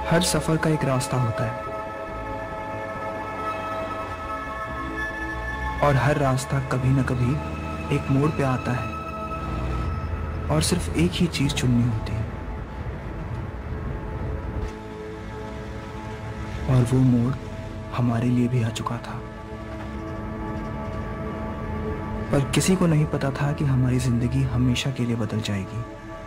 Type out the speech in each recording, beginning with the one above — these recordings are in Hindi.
हर सफर का एक रास्ता होता है और हर रास्ता कभी न कभी एक मोड़ पे आता है और सिर्फ एक ही चीज चुननी होती है और वो मोड़ हमारे लिए भी आ चुका था। पर किसी को नहीं पता था कि हमारी जिंदगी हमेशा के लिए बदल जाएगी।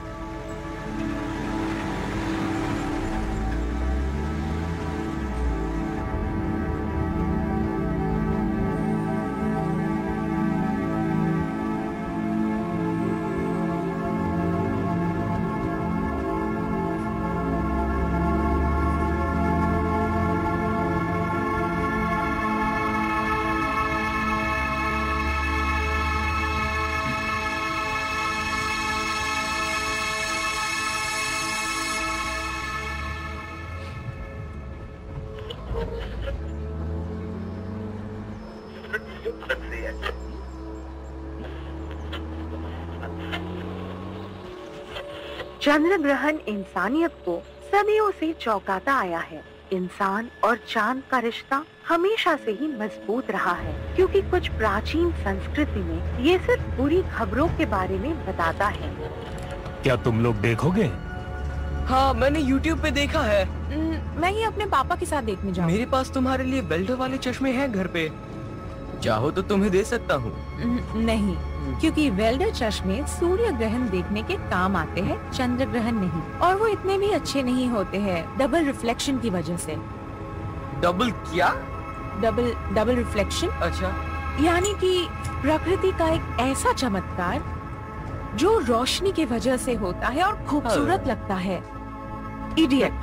चंद्र ग्रहण इंसानियत को सदियों से चौंकाता आया है। इंसान और चांद का रिश्ता हमेशा से ही मजबूत रहा है, क्योंकि कुछ प्राचीन संस्कृति में ये सिर्फ बुरी खबरों के बारे में बताता है। क्या तुम लोग देखोगे? हाँ, मैंने YouTube पे देखा है। मैं ही अपने पापा के साथ देखने जाऊँ। मेरे पास तुम्हारे लिए वेल्डर वाले चश्मे हैं घर पे, चाहो तो तुम्हें दे सकता हूँ। नहीं, क्योंकि वेल्डर चश्मे सूर्य ग्रहण देखने के काम आते हैं, चंद्र ग्रहण नहीं। और वो इतने भी अच्छे नहीं होते हैं, डबल रिफ्लेक्शन की वजह से। डबल क्या? Double reflection. अच्छा, यानी कि प्रकृति का एक ऐसा चमत्कार जो रोशनी की वजह से होता है और खूबसूरत लगता है। इडियट।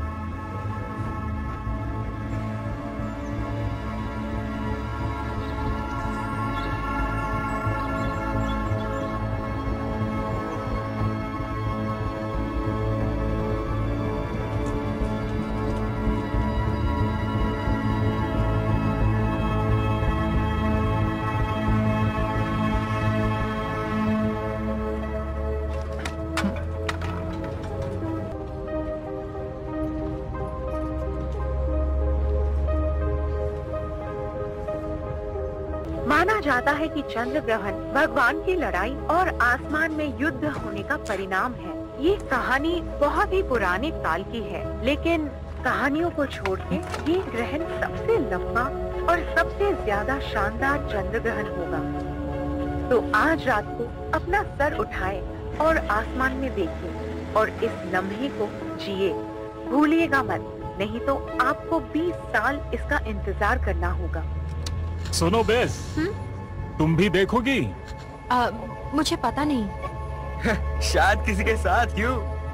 माना जाता है कि चंद्र ग्रहण भगवान की लड़ाई और आसमान में युद्ध होने का परिणाम है। ये कहानी बहुत ही पुराने काल की है, लेकिन कहानियों को छोड़ के ये ग्रहण सबसे लंबा और सबसे ज्यादा शानदार चंद्र ग्रहण होगा। तो आज रात को अपना सर उठाए और आसमान में देखिए और इस लम्हे को जिए। भूलिएगा मत, नहीं तो आपको 20 साल इसका इंतजार करना होगा। सुनो बेस, तुम भी देखोगी? मुझे पता नहीं। शायद किसी के साथ। क्यों?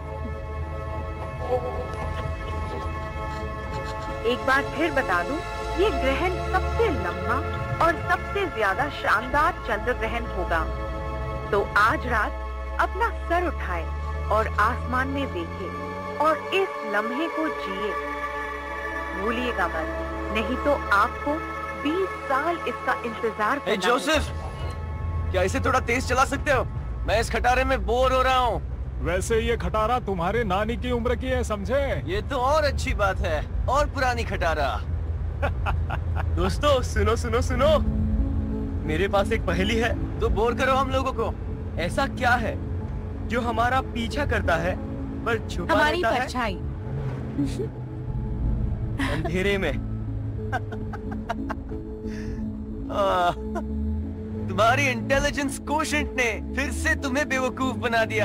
एक बार फिर बता दूं, ये ग्रहण सबसे लंबा और सबसे ज्यादा शानदार चंद्र ग्रहण होगा। तो आज रात अपना सर उठाए और आसमान में देखे और इस लम्हे को जिए। भूलिएगा मत, नहीं तो आपको 20 साल इसका इंतजार करना। जोसेफ, क्या इसे थोड़ा तेज चला सकते हो? मैं इस खटारे में बोर हो रहा हूँ। वैसे ये खटारा तुम्हारे नानी की उम्र की है, समझे? ये तो और अच्छी बात है, और पुरानी खटारा। दोस्तों सुनो सुनो सुनो, मेरे पास एक पहेली है, तो बोर करो हम लोगों को। ऐसा क्या है जो हमारा पीछा करता है पर छुपा हमारी रहता है परछाई। अंधेरे में? तुम्हारी इंटेलिजेंस कोशेंट ने फिर से तुम्हें बेवकूफ बना दिया।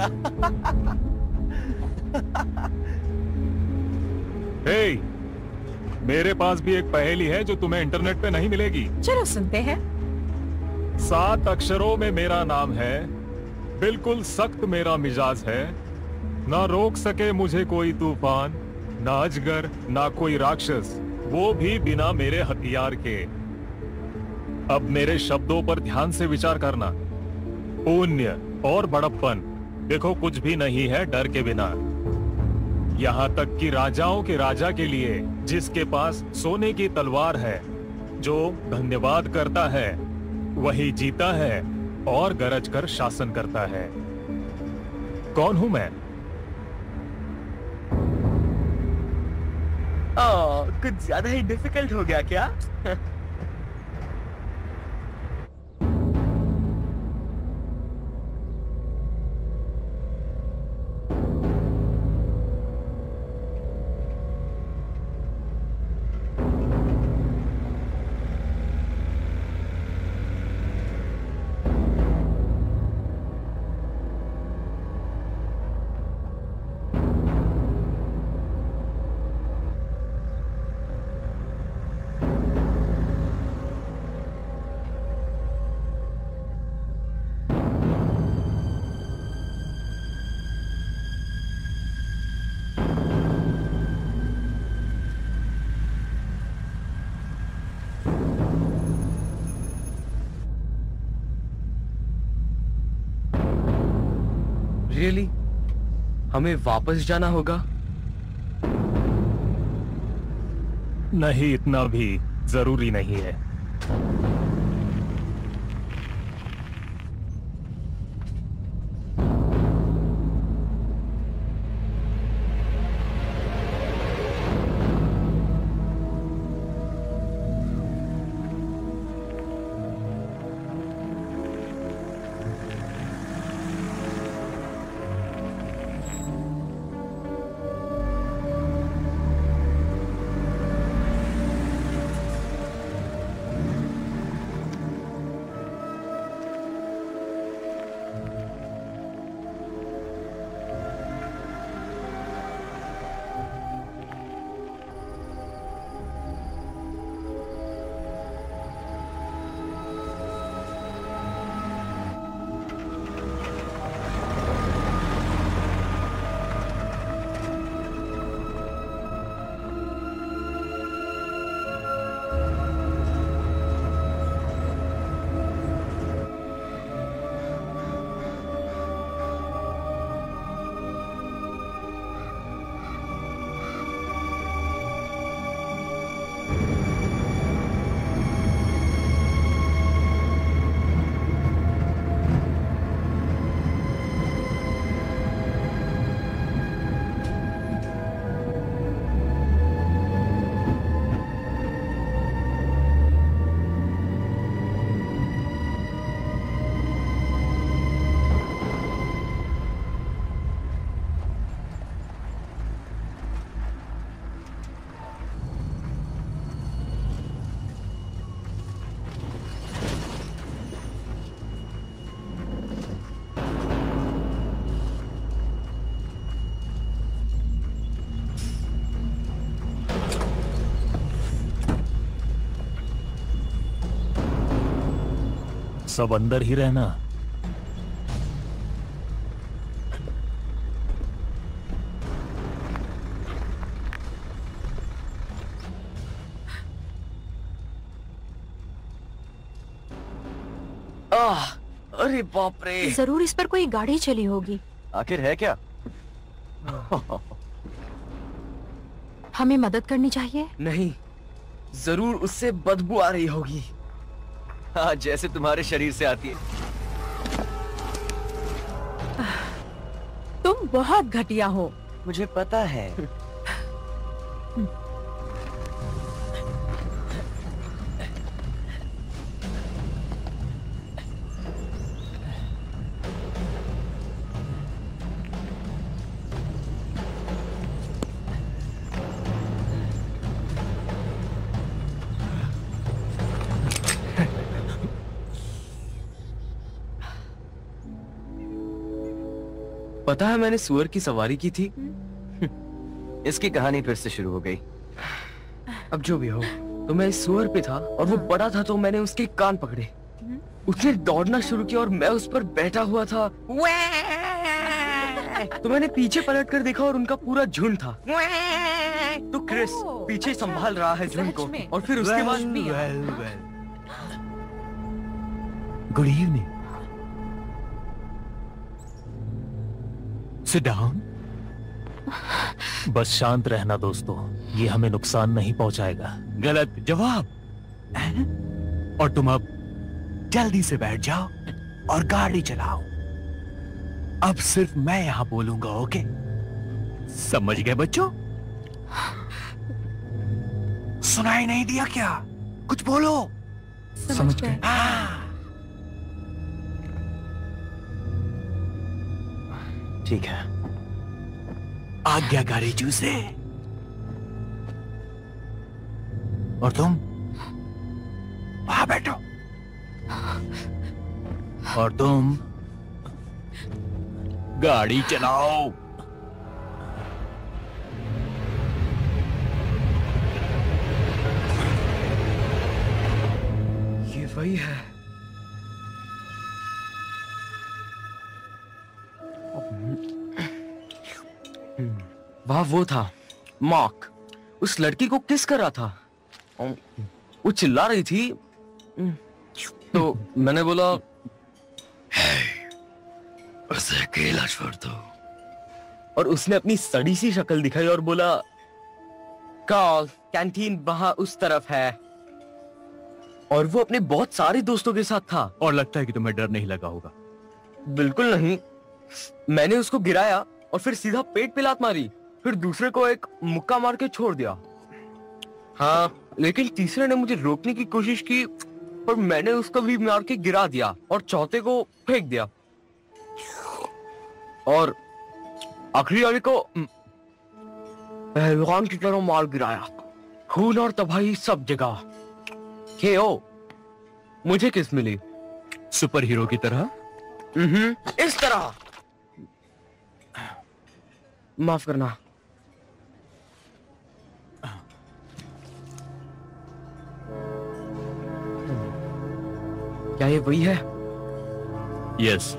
हे, मेरे पास भी एक पहेली है जो तुम्हें इंटरनेट पे नहीं मिलेगी। चलो सुनते हैं। 7 अक्षरों में मेरा नाम है, बिल्कुल सख्त मेरा मिजाज है, ना रोक सके मुझे कोई तूफान, ना अजगर ना कोई राक्षस, वो भी बिना मेरे हथियार के। अब मेरे शब्दों पर ध्यान से विचार करना। पुण्य और बड़प्पन, देखो कुछ भी नहीं है डर के बिना। यहाँ तक कि राजाओं के राजा के लिए, जिसके पास सोने की तलवार है, जो धन्यवाद करता है वही जीता है और गरज कर शासन करता है। कौन हूं मैं? कुछ ज्यादा ही डिफिकल्ट हो गया क्या? रियली? हमें वापस जाना होगा? नहीं, इतना भी जरूरी नहीं है। सब अंदर ही रहना। अरे बाप रे, जरूर इस पर कोई गाड़ी चली होगी। आखिर है क्या? हमें मदद करनी चाहिए। नहीं, जरूर उससे बदबू आ रही होगी। हाँ, जैसे तुम्हारे शरीर से आती है। तुम बहुत घटिया हो। मुझे पता है। पता है, मैंने सुअर की सवारी की थी। इसकी कहानी फिर से शुरू हो गई। अब जो भी हो, तो मैं इस सुअर पे था और वो बड़ा था, तो मैंने उसके कान पकड़े। उसने दौड़ना शुरू किया और मैं उस पर बैठा हुआ था। तो मैंने पीछे पलट कर देखा और उनका पूरा झुंड था। तो क्रिस पीछे संभाल रहा है झुंड को, और फिर उसके बाद गुड इवनिंग। Sit down. बस शांत रहना दोस्तों, ये हमें नुकसान नहीं पहुंचाएगा। गलत जवाब। और तुम अब जल्दी से बैठ जाओ और गाड़ी चलाओ। अब सिर्फ मैं यहां बोलूंगा, ओके? समझ गए बच्चों? सुनाई नहीं दिया क्या? कुछ बोलो। समझ गए। हाँ। ठीक है। आज्ञाकारी चूसे। और तुम वहां बैठो। और तुम गाड़ी चलाओ। ये वही है। वाह, वो था मार्क, उस लड़की को किस कर रहा था। वो चिल्ला रही थी तो मैंने बोला उसे अकेला छोड़ दो, और उसने अपनी सड़ी सी शक्ल दिखाई और बोला कार्ल, कैंटीन वहां उस तरफ है। और वो अपने बहुत सारे दोस्तों के साथ था। और लगता है कि तुम्हें डर नहीं लगा होगा। बिल्कुल नहीं। मैंने उसको गिराया और फिर सीधा पेट पे लात मारी, फिर दूसरे को एक मुक्का मार के छोड़ दिया। हाँ, लेकिन तीसरे ने मुझे रोकने की कोशिश की, पर मैंने उसको भी मार के गिरा दिया और चौथे को फेंक दिया, और आखिरी वाले को पहलवान की तरह मार गिराया। खून और तबाही सब जगह। KO। मुझे किस मिली? सुपर हीरो की तरह। इस तरह। माफ करना। क्या ये वही है? यस।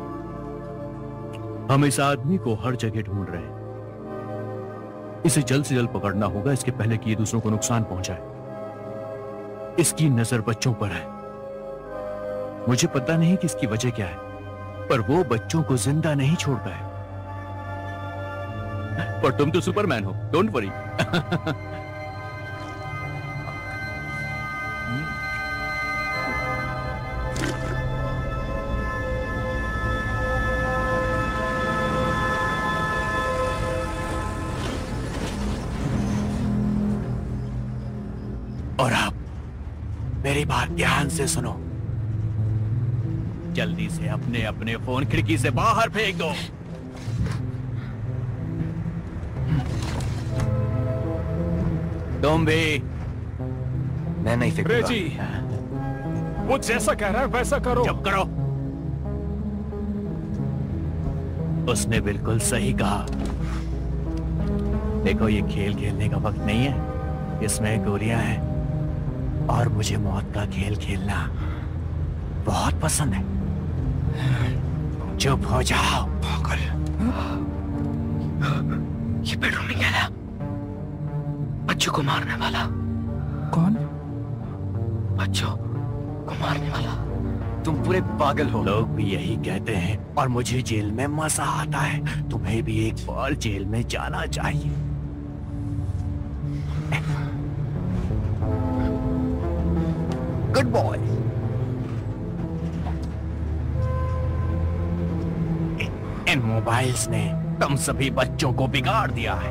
हम इस आदमी को हर जगह ढूंढ रहे हैं। इसे जल्द से जल्द पकड़ना होगा, इसके पहले कि ये दूसरों को नुकसान पहुंचाए। इसकी नजर बच्चों पर है। मुझे पता नहीं कि इसकी वजह क्या है, पर वो बच्चों को जिंदा नहीं छोड़ता है। पर तुम तो सुपरमैन हो, डोंट वरी। और आप मेरी बात ध्यान से सुनो। जल्दी से अपने अपने फोन खिड़की से बाहर फेंक दो। तुम भी। मैं नहीं फेंकूंगा। रेजी, वो जैसा कह रहा है वैसा करो। चुप करो। उसने बिल्कुल सही कहा। देखो, ये खेल खेलने का वक्त नहीं है। इसमें गोलियां हैं और मुझे मौत का खेल खेलना बहुत पसंद है। चुप हो जाओ। पागल। ये बेडरूम में क्या है? बच्चों को मारने वाला। कौन? बच्चों को मारने वाला। तुम पूरे पागल हो। लोग भी यही कहते हैं और मुझे जेल में मजा आता है। तुम्हें भी एक बार जेल में जाना चाहिए। Good boy. इन मोबाइल्स ने तुम सभी बच्चों को बिगाड़ दिया है।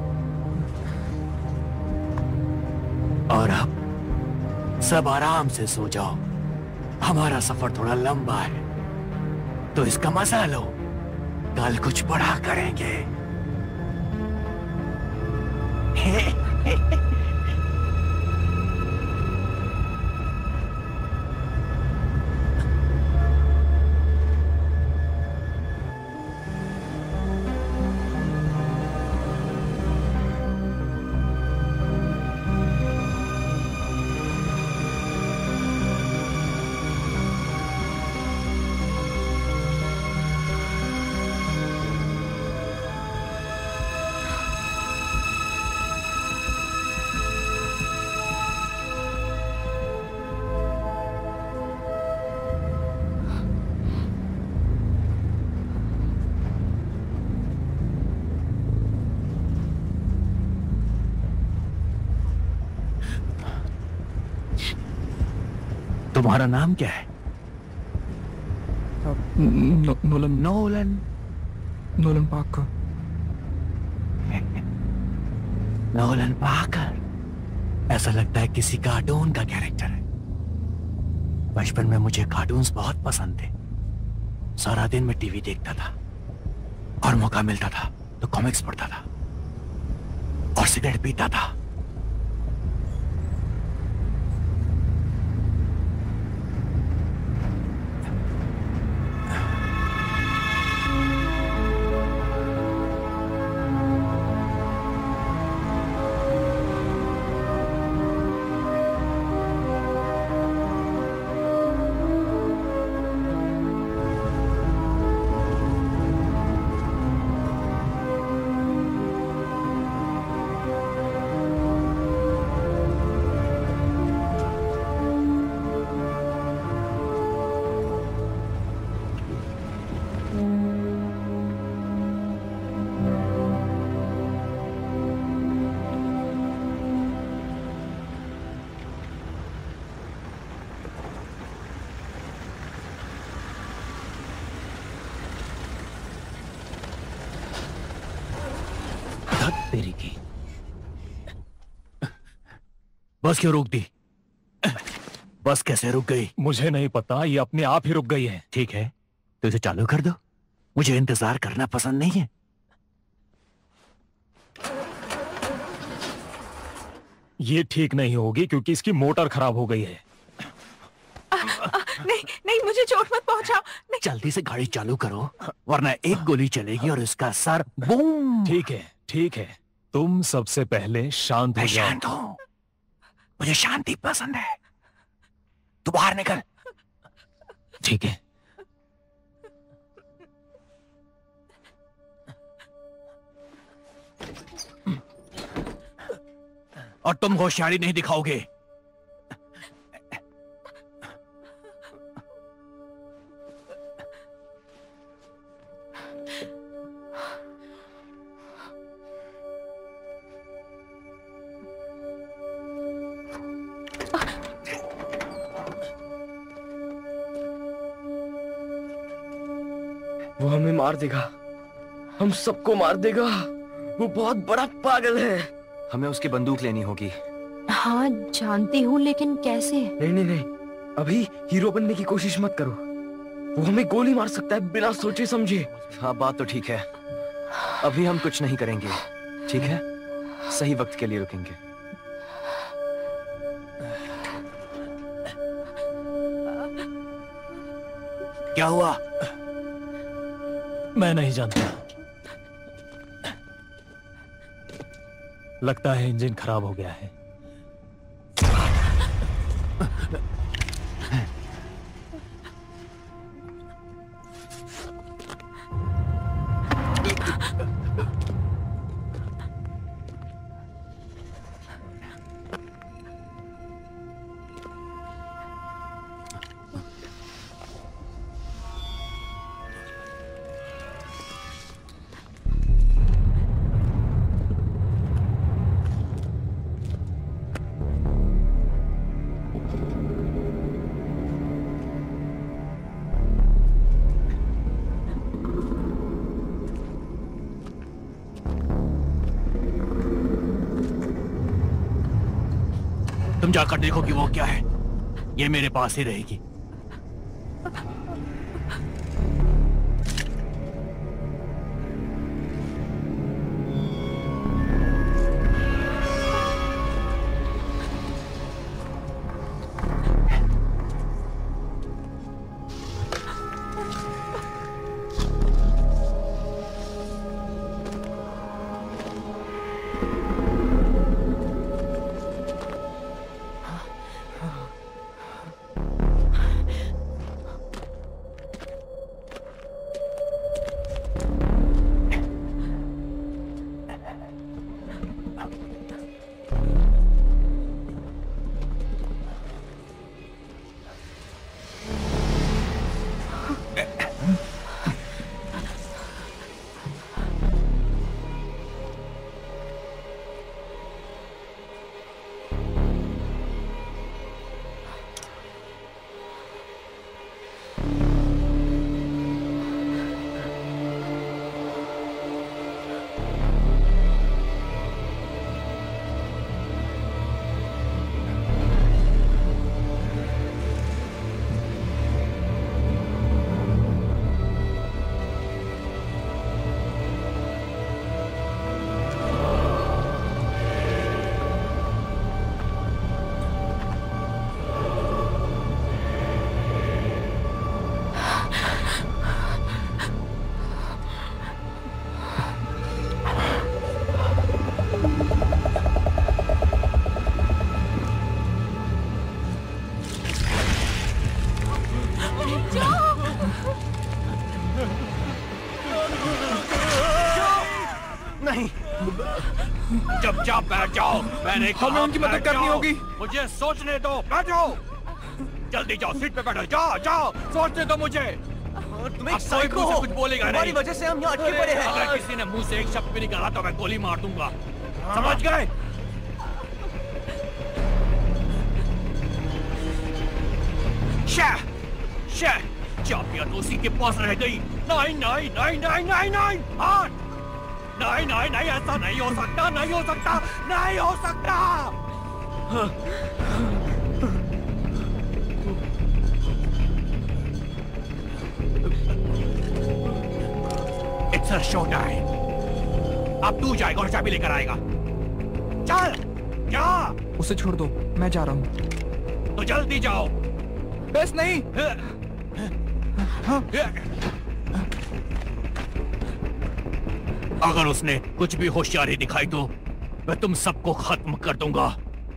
और अब सब आराम से सो जाओ। हमारा सफर थोड़ा लंबा है, तो इसका मजा लो। कल कुछ बड़ा करेंगे। तुम्हारा नाम क्या है? Nolan Nolan. Nolan Parker. Nolan Parker. ऐसा लगता है किसी कार्टून का कैरेक्टर है। बचपन में मुझे कार्टून्स बहुत पसंद थे। सारा दिन मैं टीवी देखता था और मौका मिलता था तो कॉमिक्स पढ़ता था और सिगरेट पीता था। तेरी की बस क्यों रोक दी? बस कैसे रुक गई? मुझे नहीं पता, ये अपने आप ही रुक गई है। ठीक है तो इसे चालू कर दो, मुझे इंतजार करना पसंद नहीं है। ये ठीक नहीं होगी क्योंकि इसकी मोटर खराब हो गई है। नहीं नहीं, मुझे चोट मत पहुंचाओ। नहीं। जल्दी से गाड़ी चालू करो वरना एक गोली चलेगी और इसका सर बूम। ठीक है ठीक है, तुम सबसे पहले शांत हो जाओ। शांत हो, मुझे शांति पसंद है। तू बाहर निकल। ठीक है। और तुम होशियारी नहीं दिखाओगे। वो हमें मार देगा, हम सबको मार देगा। वो बहुत बड़ा पागल है। हमें उसकी बंदूक लेनी होगी। हाँ जानती हूँ, लेकिन कैसे? नहीं नहीं नहीं, अभी हीरो बनने की कोशिश मत करो। वो हमें गोली मार सकता है बिना सोचे समझे। हाँ बात तो ठीक है, अभी हम कुछ नहीं करेंगे। ठीक है, सही वक्त के लिए रुकेंगे। क्या हुआ? मैं नहीं जानता, लगता है इंजन खराब हो गया है। तुम जाकर देखो कि वो क्या है। ये मेरे पास ही रहेगी। नहीं, चुपचाप बैठ जाओ। मैंने कहा हमें उनकी मदद बैठ करनी जाओ। होगी। मुझे सोचने दो, बैठो। जल्दी जाओ, सीट पे बैठो। जाओ जाओ, सोचने दो मुझे। तुम एक अब कोई साइको मुझसे हो। कुछ बोलेगा तुम्हारी नहीं। वजह से हम यहाँ अटके पड़े हैं। अगर किसी ने मुंह से एक शब्द भी निकाला तो मैं गोली मार दूंगा। समझ गए? चाबियां तो उसी के पास रह गई। नहीं नहीं नहीं नहीं नहीं नहीं, हाँ। नहीं नहीं नहीं, ऐसा नहीं हो सकता, नहीं हो सकता, नहीं हो सकता। It's a show time. अब तू जाएगा और चाबी लेकर आएगा। चल, जा। उसे छोड़ दो, मैं जा रहा हूँ। तो जल्दी जाओ। बस नहीं। अगर उसने कुछ भी होशियारी दिखाई तो मैं तुम सबको खत्म कर दूंगा।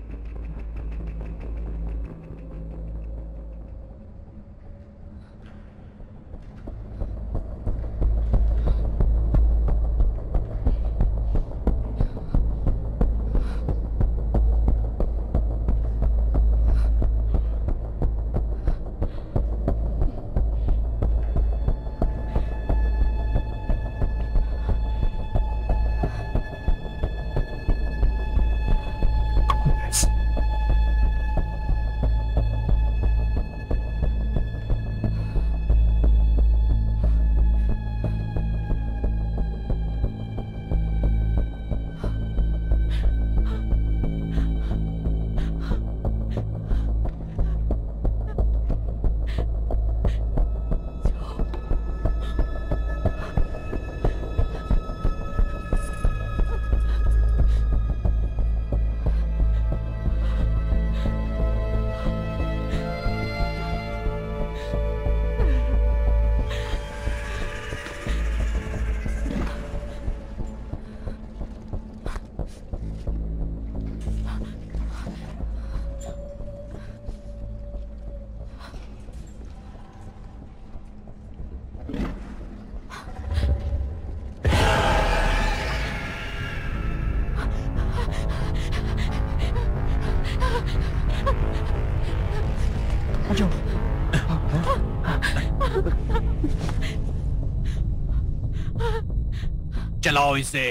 चलाओ इसे।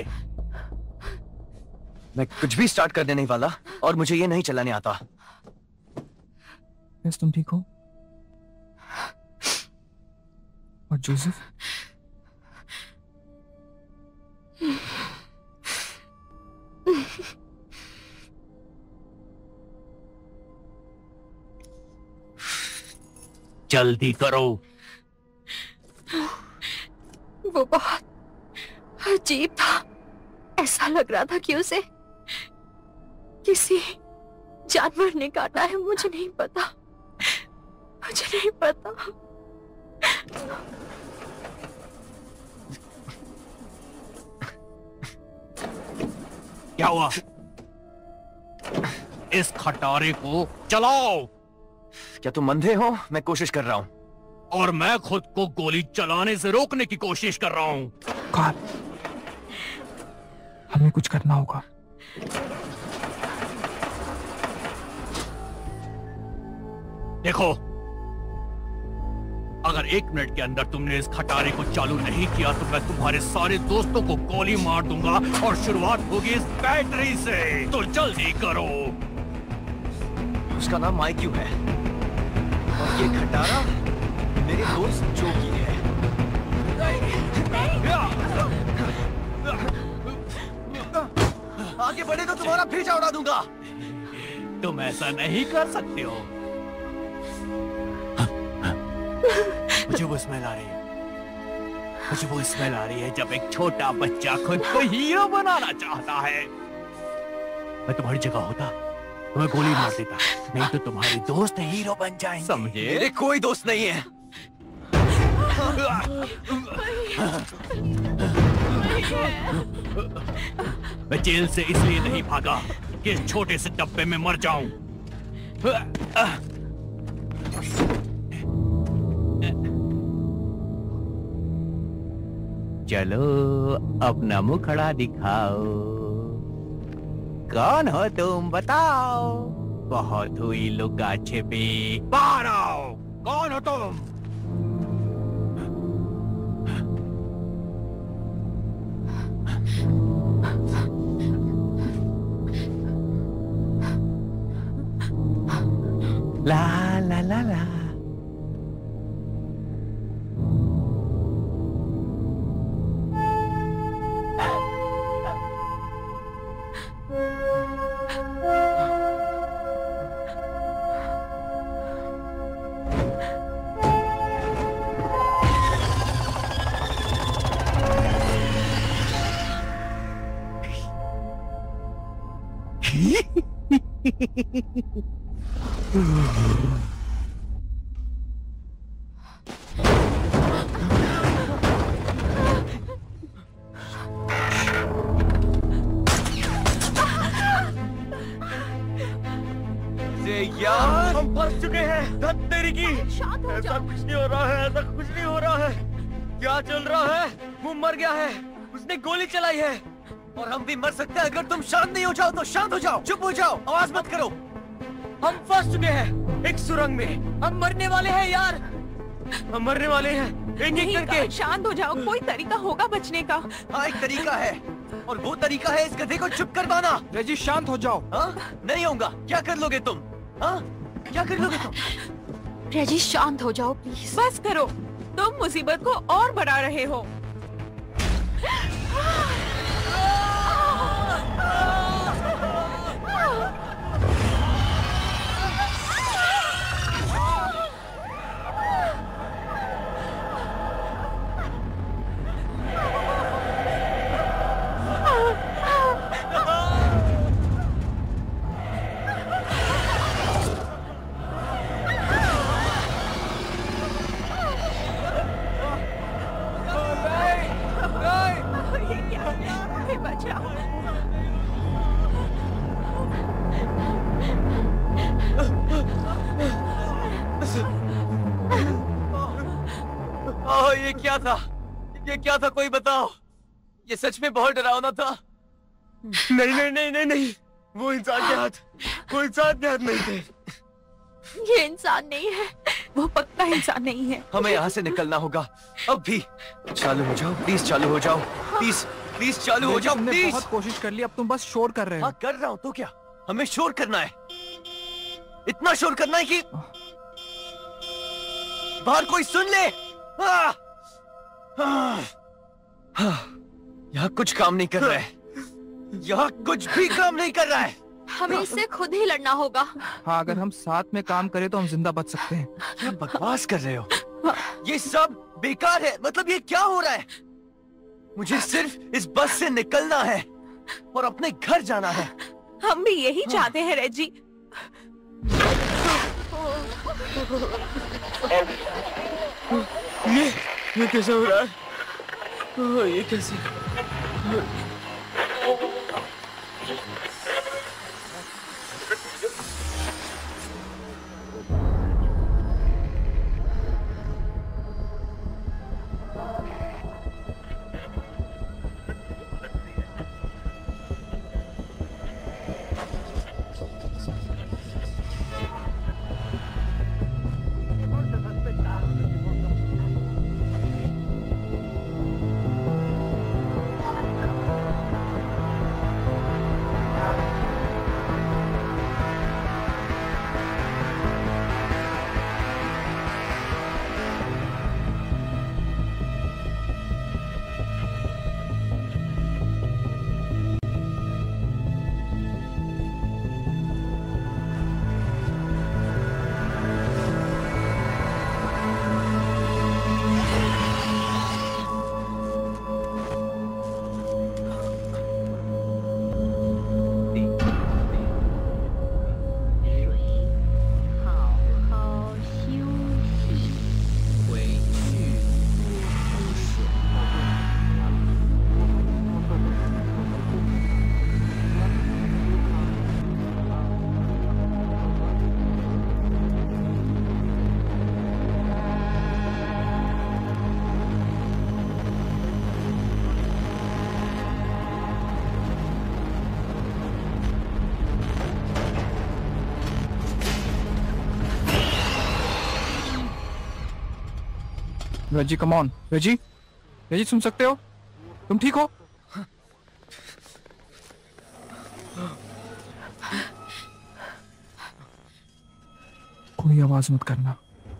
मैं कुछ भी स्टार्ट करने नहीं वाला और मुझे ये नहीं चलाने आता। यस, तुम ठीक हो? और जोसेफ? जल्दी करो। वो बहुत अजीब था। ऐसा लग रहा था कि उसे किसी जानवर ने काटा है। मुझे नहीं पता, मुझे नहीं पता। क्या हुआ? इस खटारे को चलाओ। क्या तुम अंधे हो? मैं कोशिश कर रहा हूँ। और मैं खुद को गोली चलाने से रोकने की कोशिश कर रहा हूँ। कार्ल, हमें कुछ करना होगा। देखो, अगर 1 मिनट के अंदर तुमने इस खटारे को चालू नहीं किया तो मैं तुम्हारे सारे दोस्तों को गोली मार दूंगा और शुरुआत होगी इस बैटरी से। तो जल्दी करो। उसका नाम माइक्यू है और ये खटारा मेरे दोस्त जो की है। आगे बढ़े तो तुम्हारा भेजा उड़ा दूंगा। तुम ऐसा नहीं कर सकते हो। मुझे वो स्मेल आ रही है। मुझे वो स्मेल आ रही है जब एक छोटा बच्चा खुद को हीरो बनाना चाहता है। मैं तुम्हारी जगह होता तो मैं गोली मार देता, नहीं तो तुम्हारे दोस्त हीरो बन जाएंगे। समझे? मेरे कोई दोस्त नहीं है। मैं जेल से इसलिए नहीं भागा कि इस छोटे से डब्बे में मर जाऊं। चलो अपना मुखड़ा दिखाओ। कौन हो तुम बताओ? बहुत हुई लुका छिपी, बाहर आओ। कौन हो तुम? ला ला ला ला। यार हम फंस चुके हैं। धत तेरी की। ऐसा कुछ नहीं हो रहा है, ऐसा कुछ नहीं हो रहा है। क्या चल रहा है? वो मर गया है, उसने गोली चलाई है और हम भी मर सकते हैं। अगर तुम शांत नहीं हो जाओ तो शांत हो जाओ, चुप हो जाओ, आवाज मत करो। हम फंस चुके हैं एक सुरंग में। हम मरने वाले हैं यार, हम मरने वाले हैं एक एक करके। शांत हो जाओ, कोई तरीका होगा बचने का। हाँ एक तरीका है और वो तरीका है इस गधे को चुप करवाना। रेजी शांत हो जाओ। हाँ नहीं होगा। क्या कर लोगे तुम? हाँ क्या कर लोगे तुम? रेजी शांत हो जाओ प्लीज। बस करो, तुम मुसीबत को और बढ़ा रहे हो। ये क्या था? ये क्या था? कोई बताओ। ये सच में बहुत डरावना था। नहीं नहीं नहीं नहीं नहीं, वो इंसान के हाथ, वो इंसान के हाथ नहीं थे। ये इंसान नहीं है, वो पक्का इंसान नहीं है। हमें यहाँ से निकलना होगा अब भी। चालू हो जाओ प्लीज, चालू हो जाओ प्लीज, प्लीज चालू हो जाओ प्लीज। बहुत कोशिश कर ली, अब तुम बस शोर कर रहे हो। हाँ कर रहा हूँ तो क्या, हमें शोर करना है। इतना शोर करना है कि बाहर कोई सुन ले। यहाँ कुछ काम नहीं कर रहा है, यहाँ कुछ भी काम नहीं कर रहा है। हमें इससे खुद ही लड़ना होगा। हाँ अगर हम साथ में काम करें तो हम जिंदा बच सकते हैं। क्या बकवास कर रहे हो? ये सब बेकार है। मतलब ये क्या हो रहा है? मुझे सिर्फ इस बस से निकलना है और अपने घर जाना है। हम भी यही चाहते हैं रेजी। ये कैसे हो रहा है? ये कैसे? रेजी कम ऑन। रेजी, रेजी सुन सकते हो? तुम ठीक हो? कोई आवाज मत करना।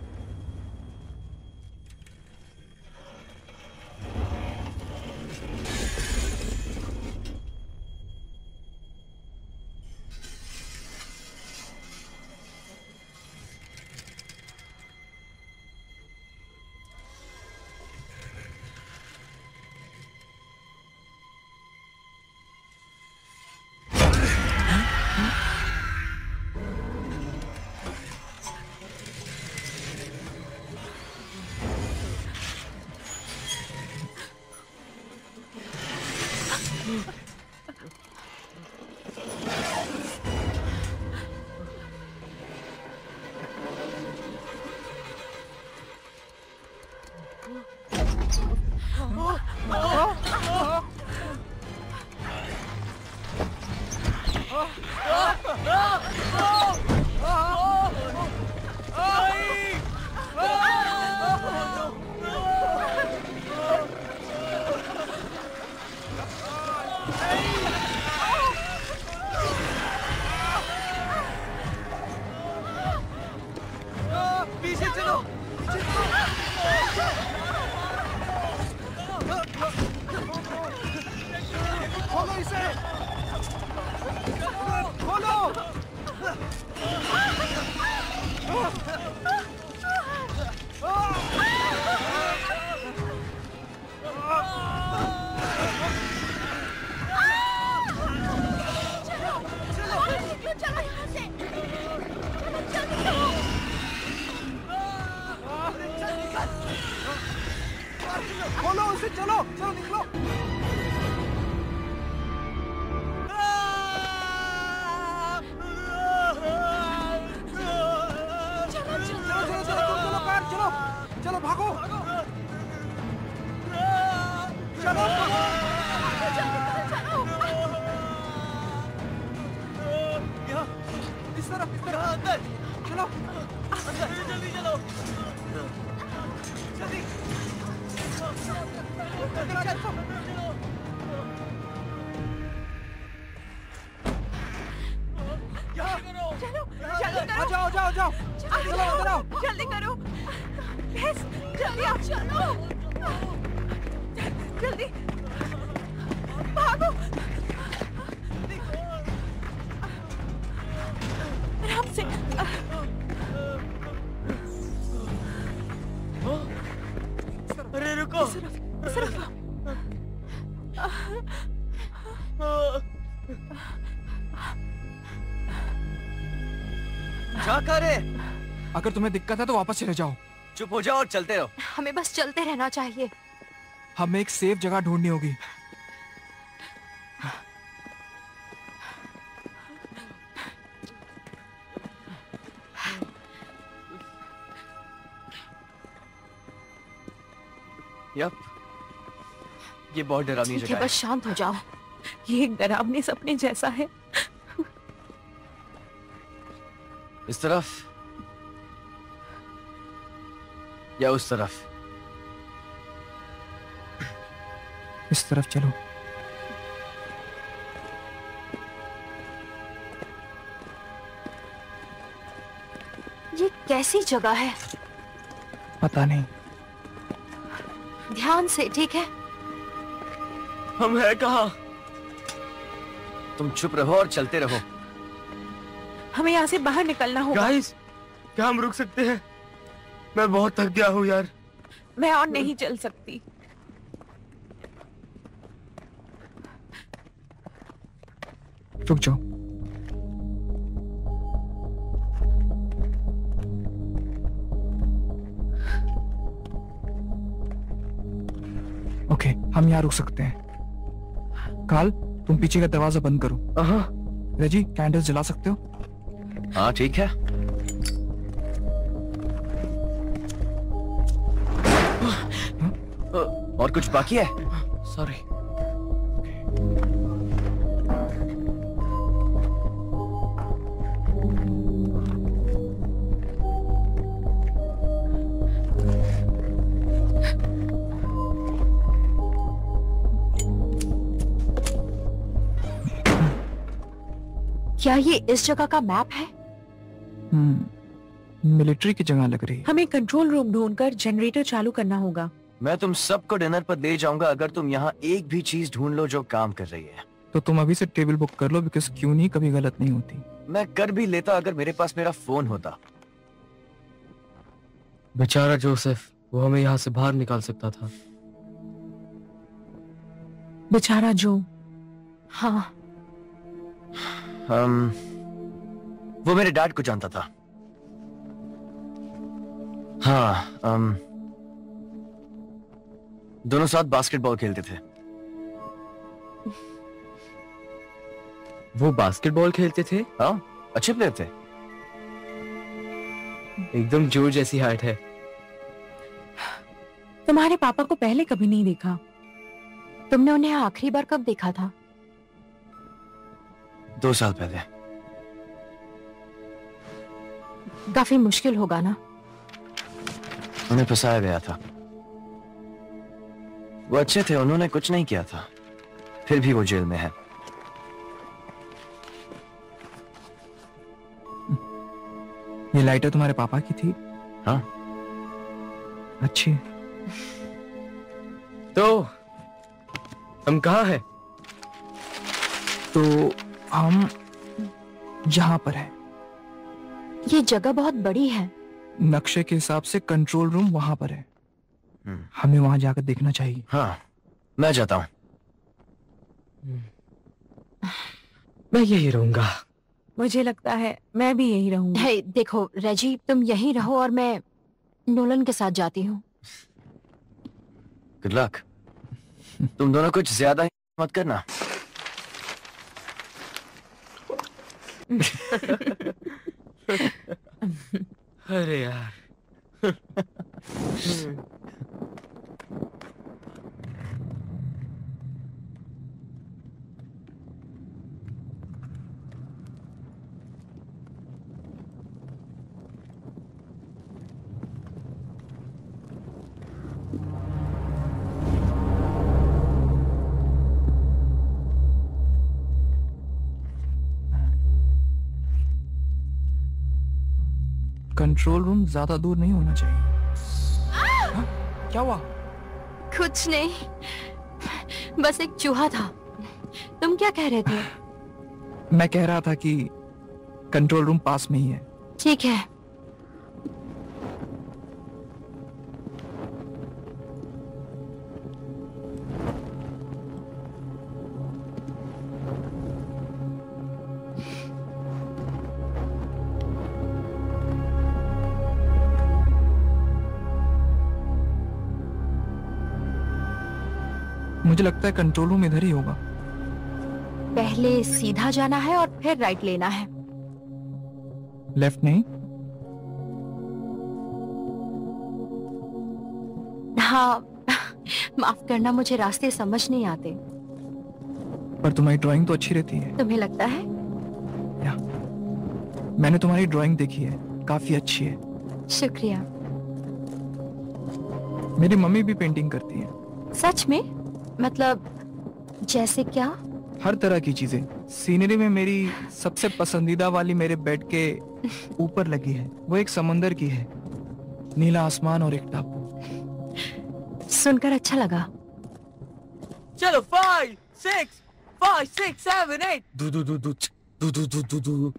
अगर तुम्हें दिक्कत है तो वापस चले जाओ। चुप हो जाओ और चलते रहो। हमें बस चलते रहना चाहिए। हमें एक सेफ जगह ढूंढनी होगी। यप, ये बहुत डरावनी जगह है। बस शांत हो जाओ। ये एक डरावने सपने जैसा है। इस तरफ या उस तरफ? इस तरफ चलो। ये कैसी जगह है? पता नहीं। ध्यान से, ठीक है? हम हैं कहाँ? तुम चुप रहो और चलते रहो। हमें यहाँ से बाहर निकलना होगा। गाइस, क्या हम रुक सकते हैं? मैं बहुत थक गया हूँ यार। मैं और नहीं चल सकती। रुक जाओ। ओके, हम यहाँ रुक सकते हैं। काल, तुम पीछे का दरवाजा बंद करो। हाँ। रेजी, कैंडल्स जला सकते हो? हाँ ठीक है। और कुछ बाकी है? सॉरी। क्या ये इस जगह का मैप है? मिलिट्री की जगह लग रही है। हमें कंट्रोल रूम ढूंढकर जनरेटर चालू करना होगा। मैं तुम सबको डिनर पर ले जाऊंगा अगर तुम यहाँ एक भी चीज ढूंढ लो जो काम कर रही है। तो तुम अभी से टेबल बुक कर लो, बिकॉज क्यों नहीं कभी गलत नहीं होती। मैं कर भी लेता अगर मेरे पास मेरा फोन होता। बेचारा जोसेफ, वो हमें यहाँ से बाहर निकाल सकता था। बेचारा जो। हाँ, वो मेरे डैड को जानता था। हाँ, दोनों साथ बास्केटबॉल खेलते थे। वो बास्केटबॉल खेलते थे? हाँ, अच्छे प्लेयर थे। एकदम जो जैसी हाइट है। तुम्हारे पापा को पहले कभी नहीं देखा। तुमने उन्हें आखिरी बार कब देखा था? 2 साल पहले। काफी मुश्किल होगा ना? उन्हें फंसाया गया था। वो अच्छे थे, उन्होंने कुछ नहीं किया था, फिर भी वो जेल में है। ये लाइटर तुम्हारे पापा की थी? हाँ। अच्छी। तो हम कहाँ हैं? तो हम जहां पर है। ये जगह बहुत बड़ी है। नक्शे के हिसाब से कंट्रोल रूम वहां पर है। हमें वहां जाकर देखना चाहिए। हाँ, मैं जाता हूँ। मैं यही रहूंगा। मुझे लगता है मैं भी यही रहूंगी। हे, देखो रेजी, तुम यहीं रहो और मैं नोलन के साथ जाती हूँ। Good luck. तुम दोनों कुछ ज्यादा ही मत करना। अरे यार। कंट्रोल रूम ज्यादा दूर नहीं होना चाहिए। हाँ? क्या हुआ? कुछ नहीं, बस एक चूहा था। तुम क्या कह रहे थे? मैं कह रहा था कि कंट्रोल रूम पास में ही है। ठीक है। मुझे लगता है कंट्रोल रूम इधर ही होगा। पहले सीधा जाना है और फिर राइट लेना है। लेफ्ट नहीं? हाँ, माफ करना, मुझे रास्ते समझ नहीं आते। पर तुम्हारी ड्राइंग तो अच्छी रहती है। तुम्हें लगता है? या, मैंने तुम्हारी ड्राइंग देखी है, काफी अच्छी है। शुक्रिया। मेरी मम्मी भी पेंटिंग करती है। सच में? मतलब जैसे क्या? हर तरह की चीजें। सीनरी में मेरी सबसे पसंदीदा वाली मेरे बेड के ऊपर लगी है। वो एक समुंदर की है, नीला आसमान और एक टापू। सुनकर अच्छा लगा। चलो 5 6 5 6 7 8 दू दू दू दू दू दू दू दू दू।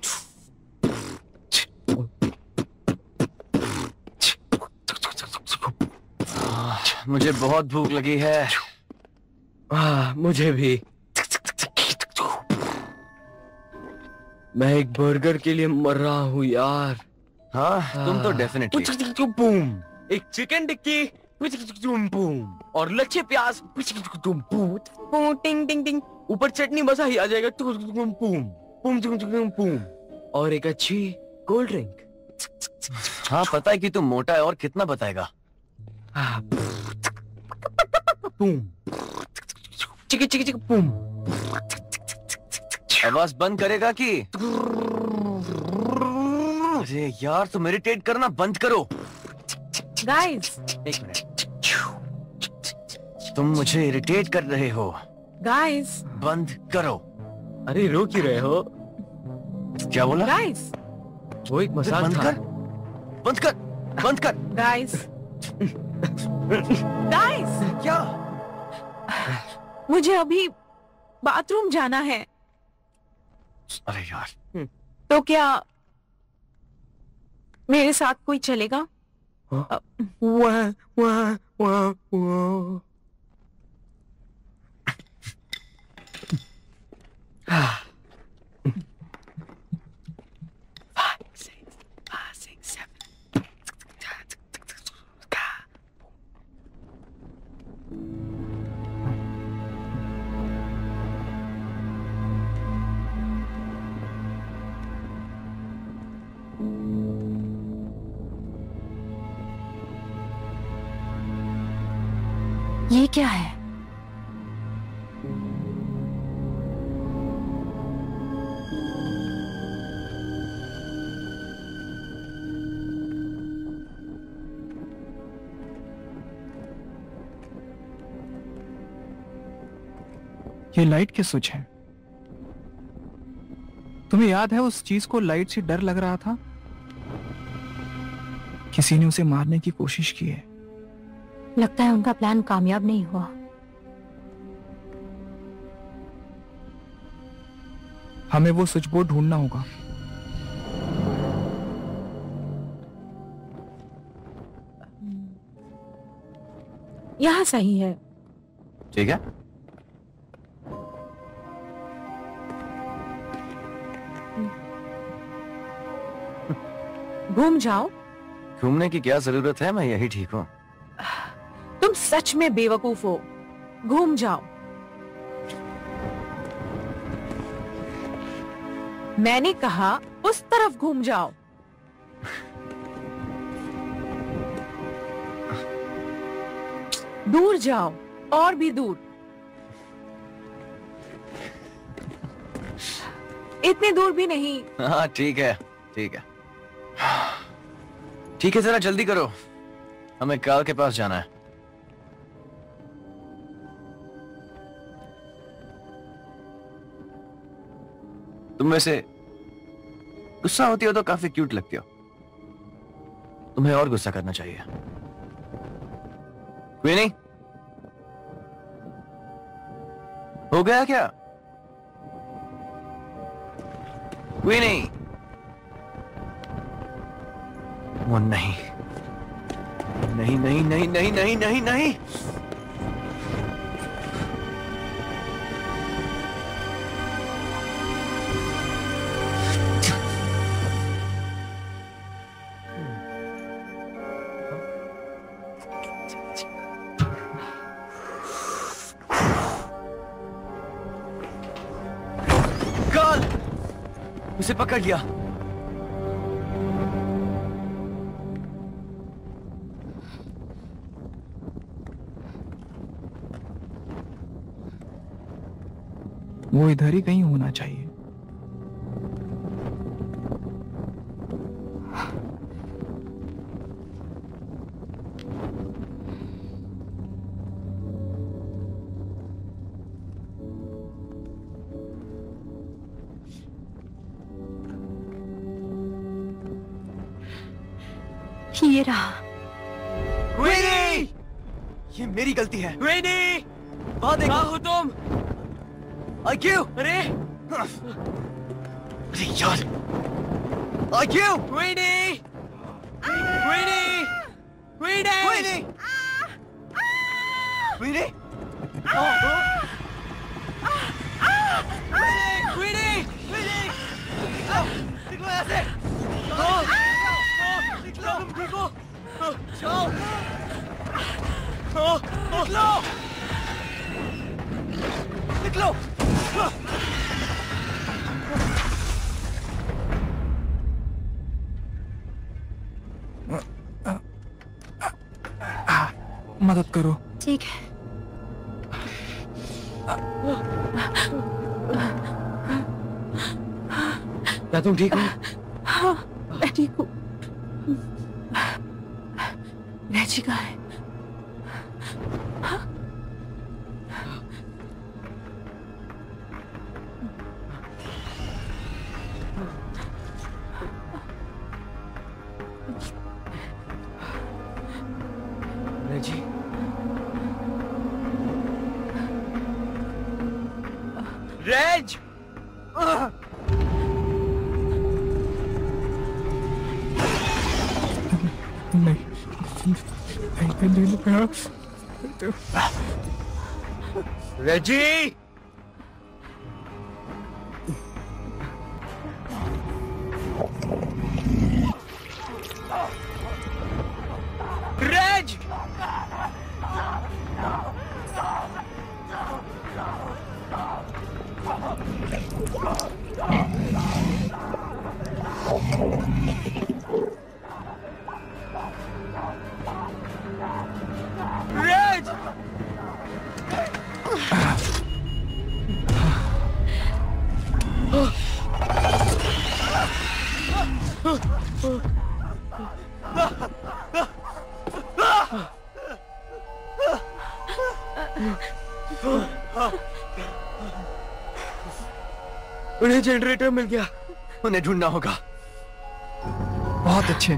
मुझे बहुत भूख लगी है। मुझे भी। मैं एक बर्गर के लिए मर रहा हूँ यार। हाँ, तुम तो डेफिनेटली। बूम, एक चिकन टिक्की, बूम, और लच्छे प्याज, बूम, टिंग टिंग टिंग, ऊपर चटनी मजा ही आ जाएगा। बूम बूम बूम, और एक अच्छी कोल्ड ड्रिंक। हाँ, पता है कि तुम मोटा है और कितना बताएगा। बूम, चिक चिक चिक, बूम। आवाज बंद करेगा कि? अरे यार, तुम इरिटेट करना बंद करो। गाइस, एक मिनट, तुम मुझे इरिटेट कर रहे हो। गाइस, बंद करो। अरे रो क्यों रहे हो? क्या बोला? गाइस, वो एक मजाक बंद था। कर, बंद कर, बंद कर। गाइस, गाइस, क्या? मुझे अभी बाथरूम जाना है। अरे यार, तो क्या मेरे साथ कोई चलेगा? वाह वाह वाह वाह। ये क्या है? ये लाइट के स्विच है। तुम्हें याद है उस चीज को लाइट से डर लग रहा था? किसी ने उसे मारने की कोशिश की है। लगता है उनका प्लान कामयाब नहीं हुआ। हमें वो स्विच बोर्ड ढूंढना होगा। यहाँ सही है। ठीक है। घूम जाओ। घूमने की क्या जरूरत है, मैं यही ठीक हूँ। तुम सच में बेवकूफ हो। घूम जाओ। मैंने कहा उस तरफ घूम जाओ। दूर जाओ, और भी दूर। इतनी दूर भी नहीं। हाँ ठीक है, ठीक है, ठीक है, जरा जल्दी करो, हमें काल के पास जाना है। तुम वैसे गुस्सा होती हो तो काफी क्यूट लगती हो। तुम्हें और गुस्सा करना चाहिए। क्वीनी, हो गया क्या? क्वीनी, वो नहीं नहीं नहीं नहीं नहीं नहीं नहीं नहीं। काल, उसे पकड़ लिया। वो इधर ही कहीं होना चाहिए। ये रहा। क्वीनी, ये मेरी गलती है। क्वीनी, वहां देखो। कहाँ हो तुम? क्यों? अरे यार, क्यों? क्वीनी, क्वीनी, क्वीनी, क्वीनी, क्वीनी, क्वीनी, क्वीनी, निकलो यहाँ से। निकलो, तुम ठीक हो? जाओ, निकलो, निकलो। मदद करो। ठीक है। क्या तुम ठीक हो? हाँ, मैं ठीक हूँ। रैची कहाँ है? रेज! रेजी! रेज! रेज! उन्हें जनरेटर मिल गया। उन्हें ढूंढना होगा। बहुत अच्छे।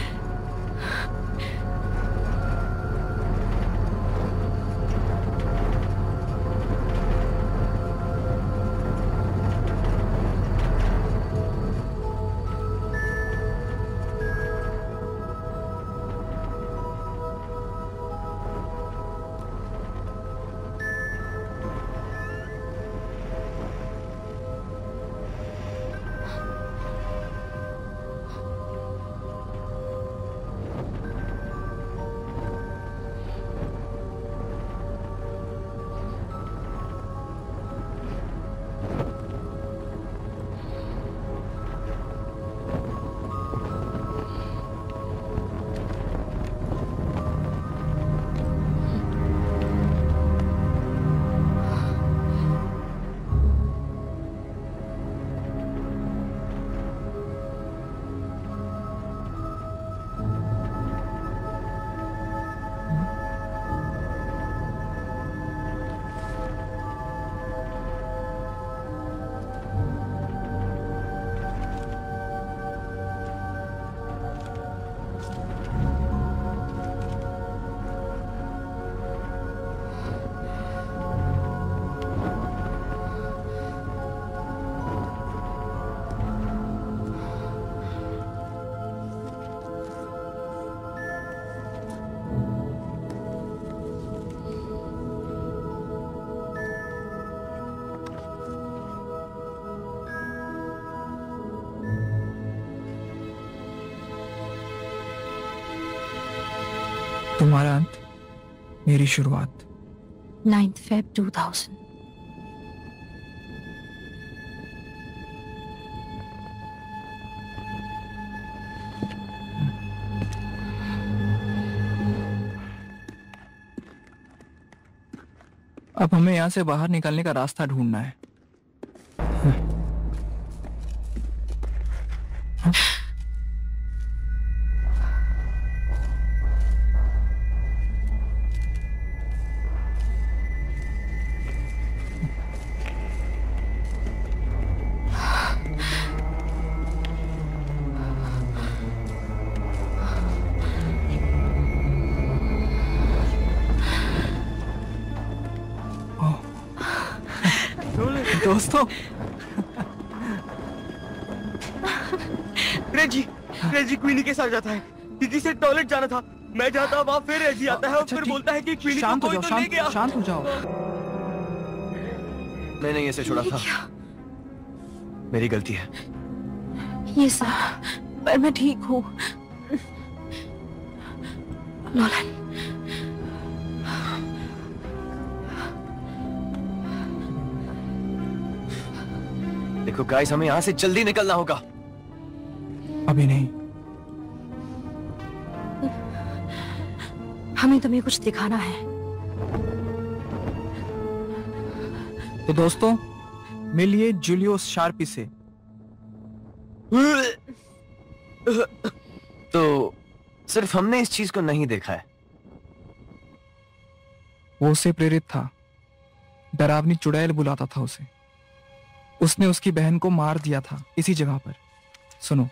तुम्हारा अंत, मेरी शुरुआत। 9th Feb 2000। अब हमें यहाँ से बाहर निकलने का रास्ता ढूंढना है। दोस्तों, रेजी क्वीनी के साथ जाता है। दीदी से टॉयलेट जाना था, मैं जाता वहाँ, फिर रेजी आता है और फिर बोलता है कि क्वीनी को कोई तो ले गया। शांत हो जाओ। मैंने इसे छोड़ा था, मेरी गलती है। ये सब, पर मैं ठीक हूँ। नोलन, देखो गाइस, हमें यहाँ से जल्दी निकलना होगा। अभी नहीं। हमें तुम्हें कुछ दिखाना है। तो दोस्तों, मिलिए जूलियस शार्पी से। तो सिर्फ हमने इस चीज को नहीं देखा है। वो उससे प्रेरित था। डरावनी चुड़ैल बुलाता था उसे। उसने उसकी बहन को मार दिया था इसी जगह पर। सुनो,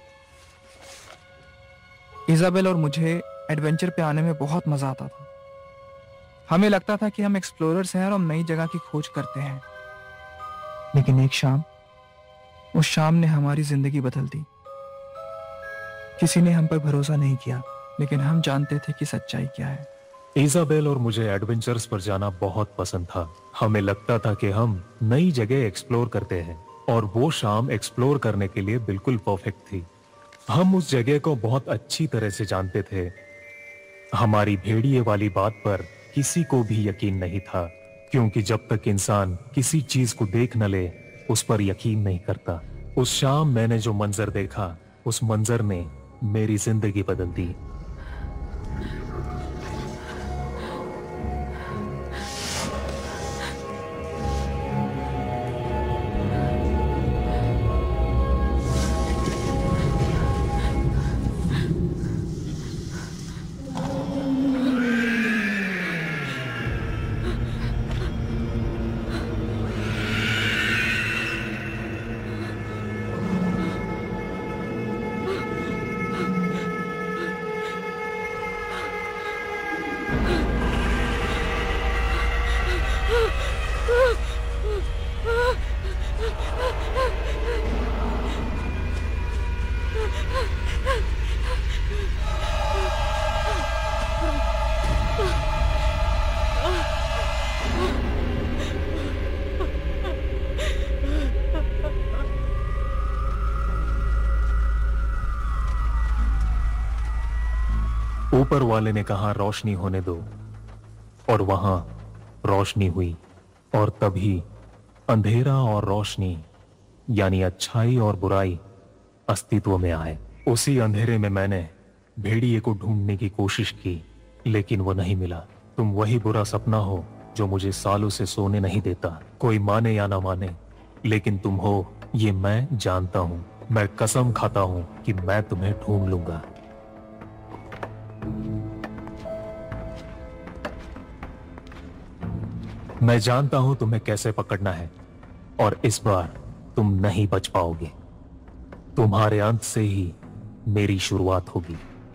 इजाबेल और मुझे एडवेंचर पे आने में बहुत मजा आता था। हमें लगता था कि हम एक्सप्लोरर्स हैं और हम नई जगह की खोज करते हैं। लेकिन एक शाम, उस शाम ने हमारी जिंदगी बदल दी। किसी ने हम पर भरोसा नहीं किया, लेकिन हम जानते थे कि सच्चाई क्या है। इजाबेल और मुझे एडवेंचर्स पर जाना बहुत पसंद था। हमें लगता था कि हम नई जगह एक्सप्लोर करते हैं, और वो शाम एक्सप्लोर करने के लिए बिल्कुल परफेक्ट थी। हम उस जगह को बहुत अच्छी तरह से जानते थे। हमारी भेड़िए वाली बात पर किसी को भी यकीन नहीं था, क्योंकि जब तक इंसान किसी चीज को देख न ले, उस पर यकीन नहीं करता। उस शाम मैंने जो मंजर देखा, उस मंजर ने मेरी जिंदगी बदल दी। ऊपर वाले ने कहा रोशनी होने दो, और वहां रोशनी हुई, और तभी अंधेरा और रोशनी यानी अच्छाई और बुराई अस्तित्व में आए। उसी अंधेरे में मैंने भेड़िए को ढूंढने की कोशिश की, लेकिन वो नहीं मिला। तुम वही बुरा सपना हो जो मुझे सालों से सोने नहीं देता। कोई माने या ना माने, लेकिन तुम हो, ये मैं जानता हूं। मैं कसम खाता हूं कि मैं तुम्हें ढूंढ लूंगा। मैं जानता हूं तुम्हें कैसे पकड़ना है, और इस बार तुम नहीं बच पाओगे। तुम्हारे अंत से ही मेरी शुरुआत होगी।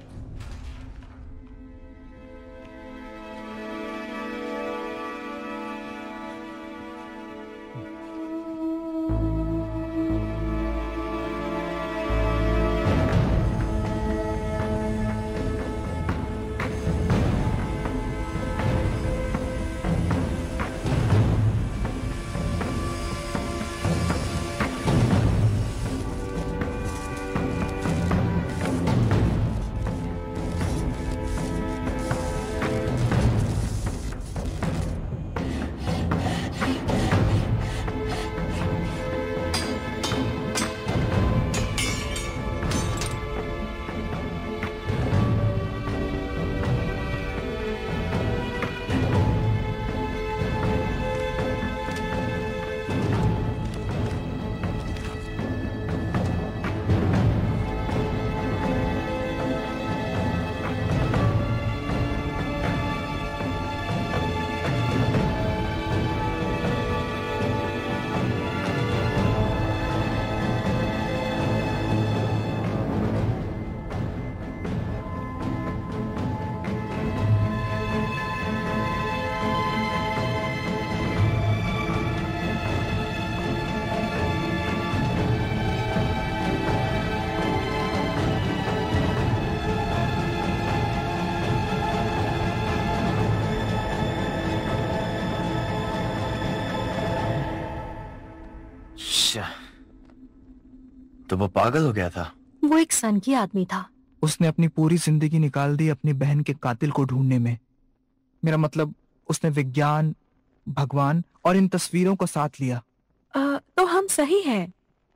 तो वो पागल हो गया था। वो एक सनकी आदमी था। उसने अपनी पूरी जिंदगी निकाल दी अपनी बहन के कातिल को ढूंढने में। मेरा मतलब, उसने विज्ञान, भगवान और इन तस्वीरों को साथ लिया। तो हम सही हैं।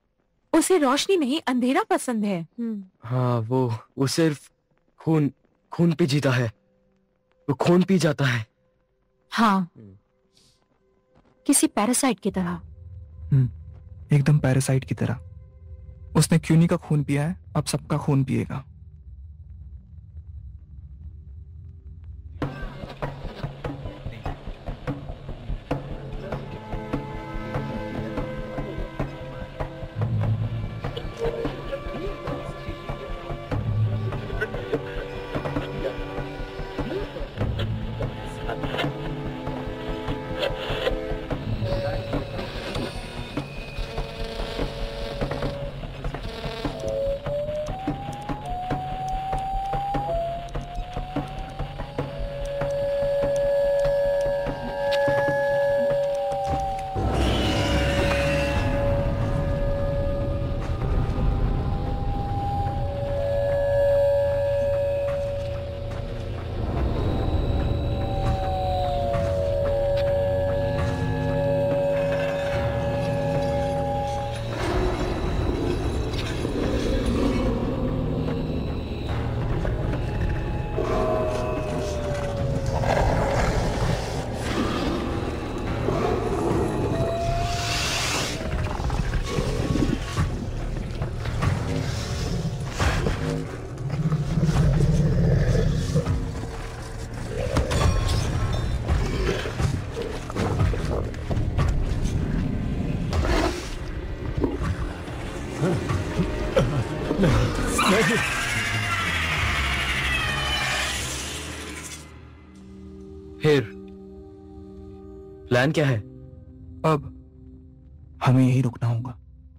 उसे रोशनी नहीं, अंधेरा पसंद है। हाँ, वो सिर्फ खून पे जीता है। वो खून पी जाता है। हाँ, किसी पैरासाइट की तरह। एकदम पैरासाइट की तरह। उसने क्यूनी का खून पिया है, अब सबका खून पिएगा। प्लान क्या है? अब हमें यही रुकना होगा।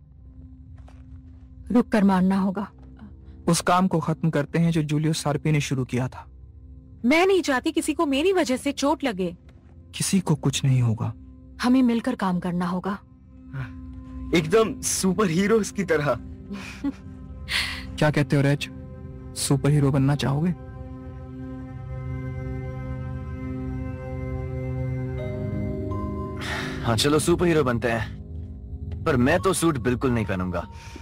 रुक कर मारना होगा। उस काम को खत्म करते हैं जो जूलियस सार्पी ने शुरू किया था। मैं नहीं चाहती किसी को मेरी वजह से चोट लगे। किसी को कुछ नहीं होगा। हमें मिलकर काम करना होगा। एकदम सुपर हीरोज की तरह। क्या कहते हो रेज? सुपर हीरो बनना चाहोगे? हाँ चलो सुपर हीरो बनते हैं, पर मैं तो सूट बिल्कुल नहीं पहनूंगा।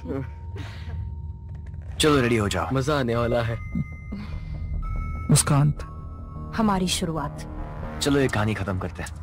चलो रेडी हो जाओ, मजा आने वाला है। उसका अंत हमारी शुरुआत। चलो ये कहानी खत्म करते हैं।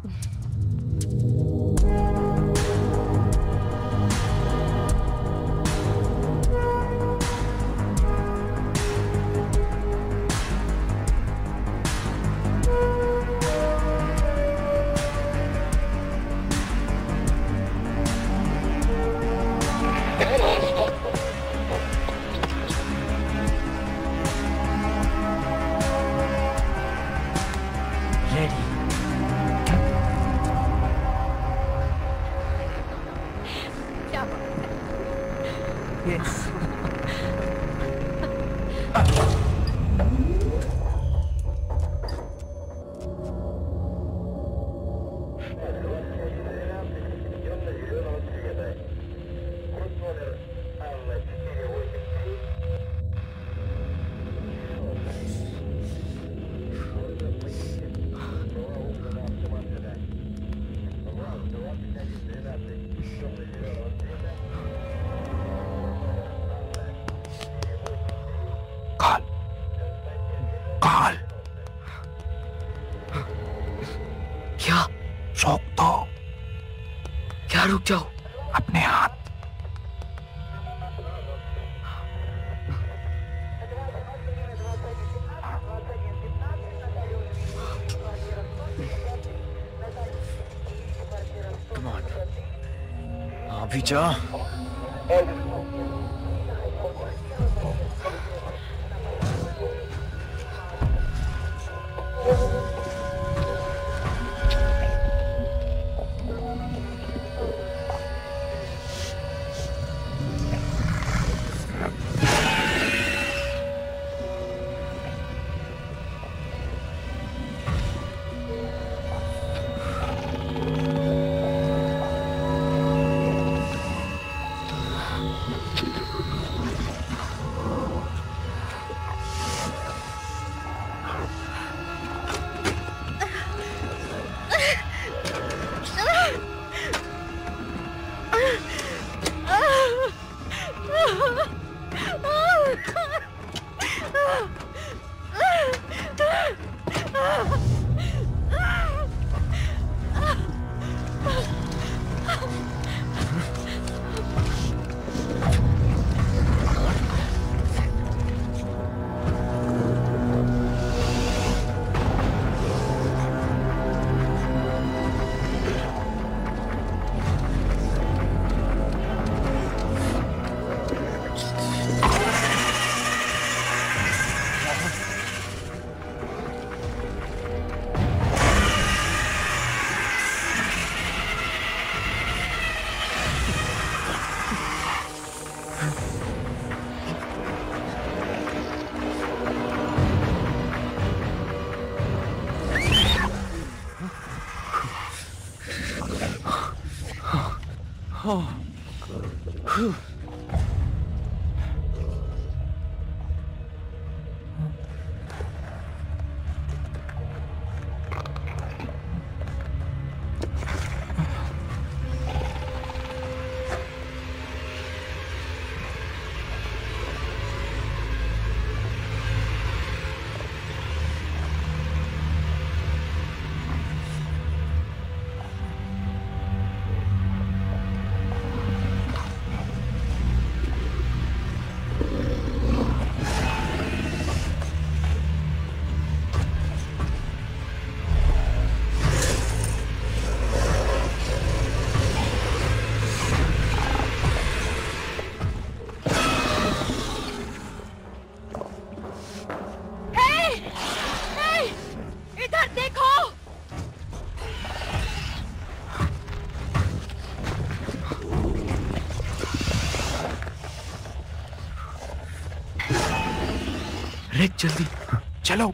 रुक जाओ। अपने हाथ। Come on. अभी जा। देख जल्दी। चलो।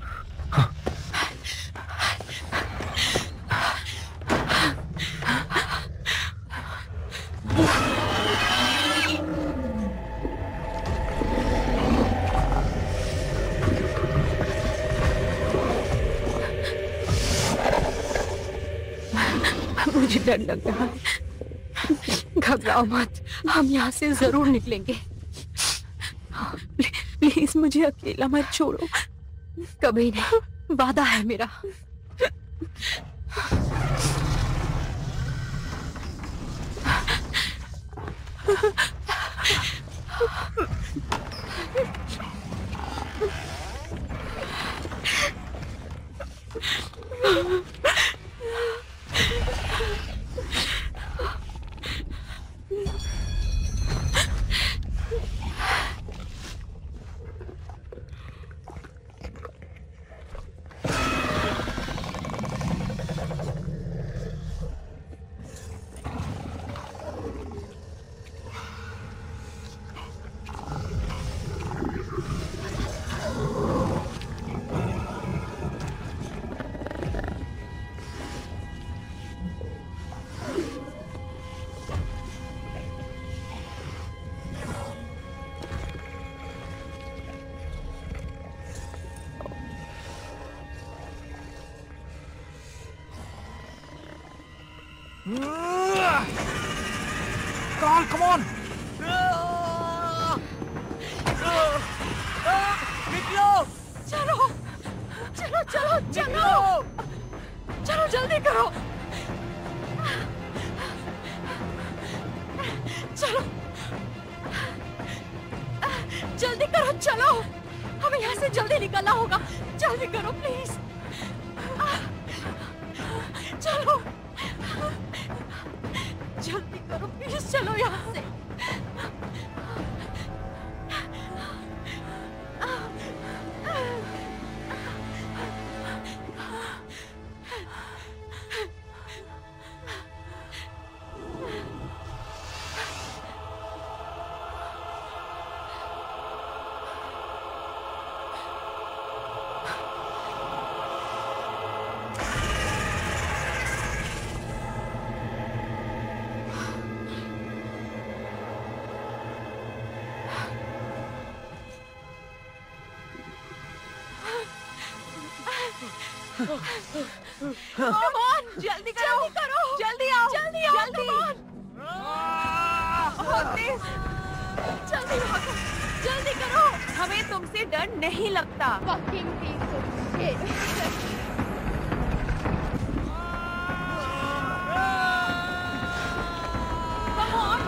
मुझे डर लग रहा है। घबराओ मत, हम यहाँ से जरूर निकलेंगे। प्लीज मुझे अकेला मत छोड़ो। कभी नहीं, वादा है मेरा। Carl, come on! निकलो! चलो! चलो चलो चलो! चलो जल्दी करो! चलो! जल्दी करो चलो! हमें यहाँ से जल्दी निकलना होगा। जल्दी करो प्लीज। चलो! जल्दी करो प्लीज, चलो यहाँ से। Come on, जल्दी करो, जल्दी आओ, जल्दी आओ, come on. बहुत तेज, जल्दी भागो, जल्दी करो। हमें तुमसे डर नहीं लगता। Fucking piece of shit. Come on.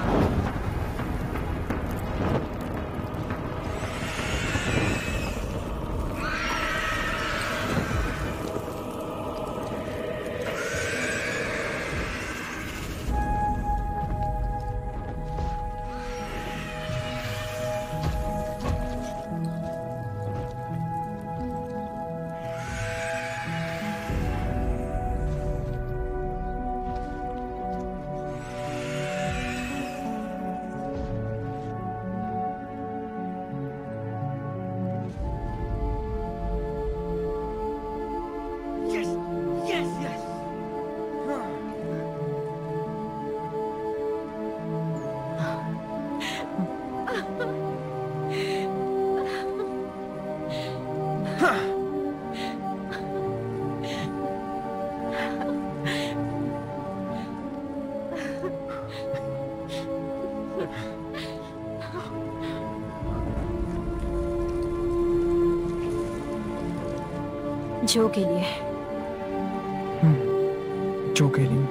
जो के लिए। जो के लिए।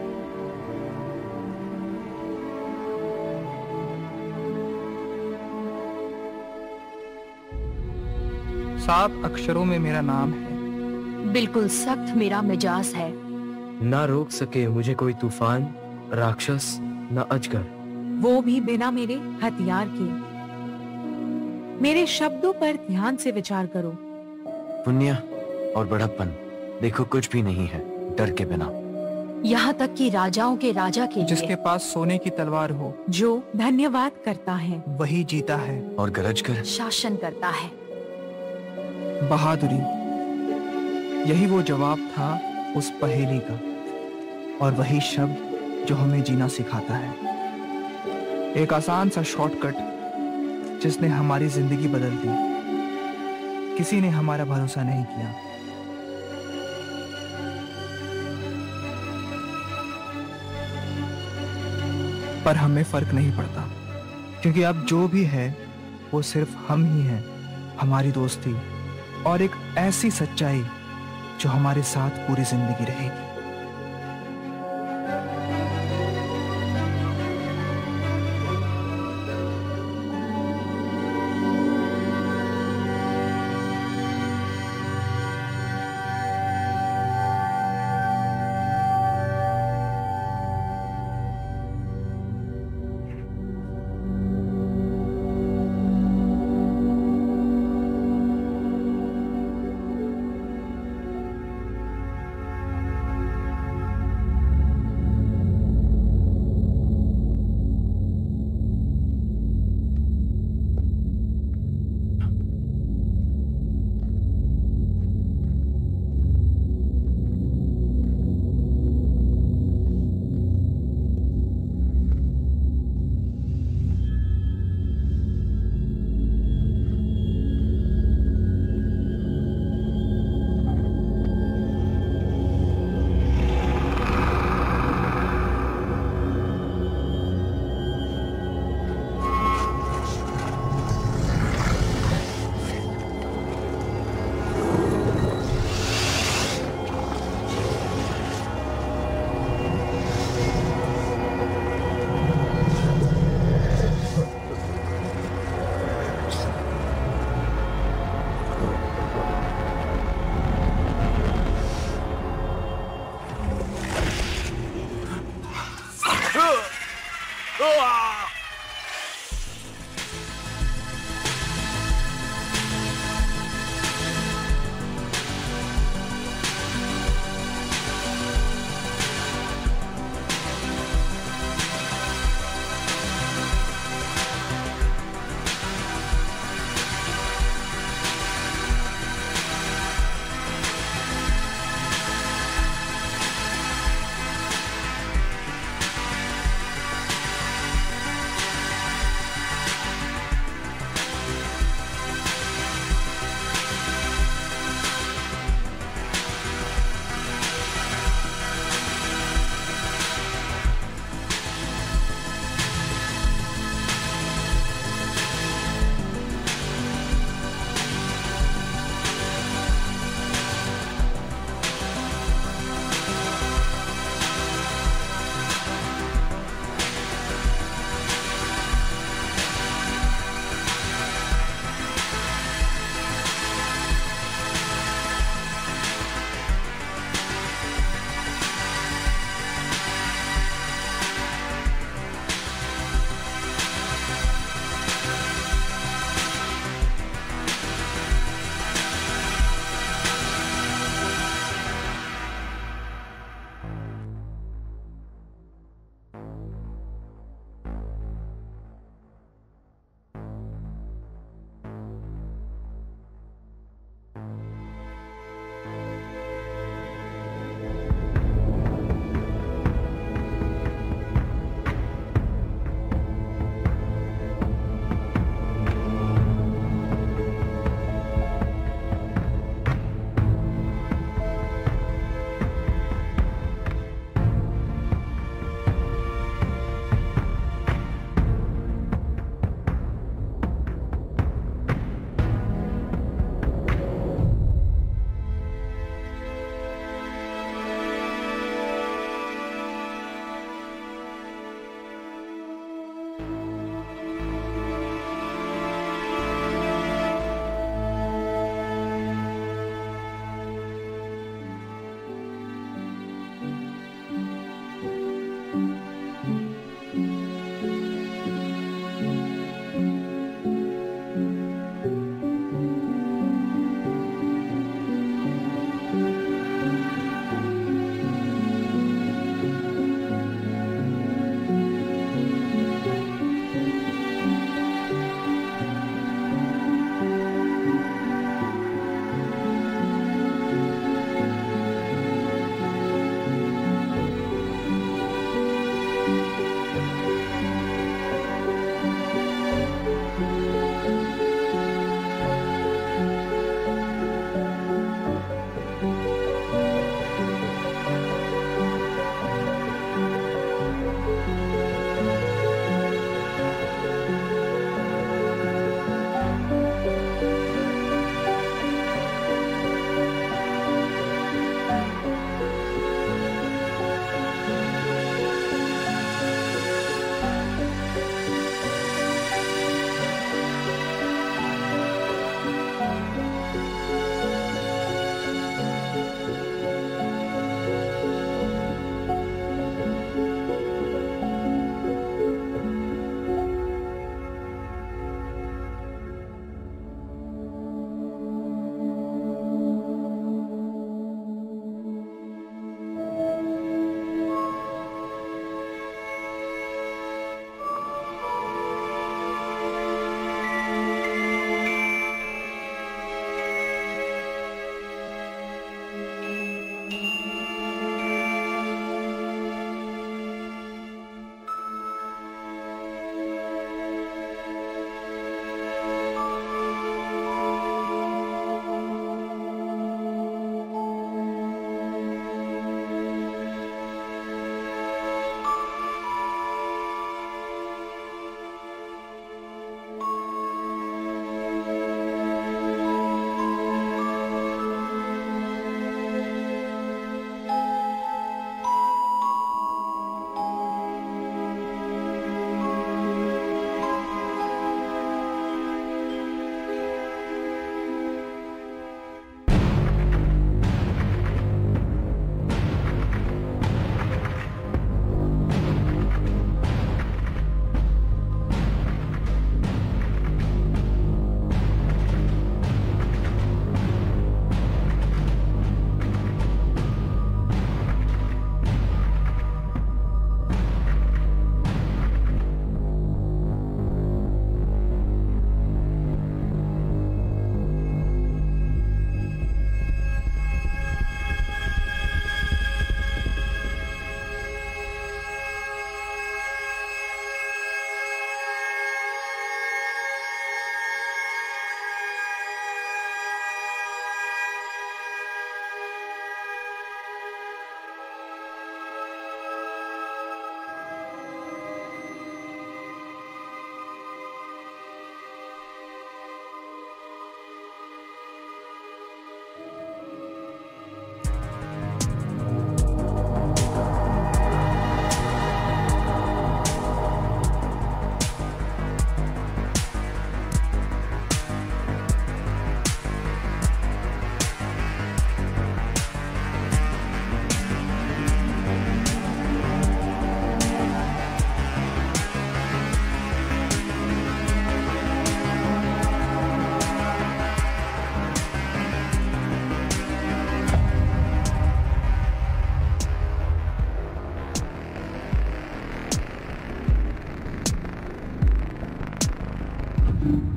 सात अक्षरों में मेरा नाम है। बिल्कुल सख्त मेरा मिजाज है। ना रोक सके मुझे कोई तूफान, राक्षस ना अजगर। वो भी बिना मेरे हथियार के। मेरे शब्दों पर ध्यान से विचार करो। पुण्य और बड़प्पन देखो कुछ भी नहीं है डर के बिना। यहाँ तक कि राजाओं के राजा के जिसके लिए पास सोने की तलवार हो, जो धन्यवाद करता है वही जीता है। और गरज कर शासन करता है। बहादुरी, यही वो जवाब था उस पहेली का, और वही शब्द जो हमें जीना सिखाता है। एक आसान सा शॉर्टकट जिसने हमारी जिंदगी बदल दी। किसी ने हमारा भरोसा नहीं किया। पर हमें फर्क नहीं पड़ता, क्योंकि अब जो भी है वो सिर्फ हम ही हैं, हमारी दोस्ती और एक ऐसी सच्चाई जो हमारे साथ पूरी जिंदगी रहेगी। है।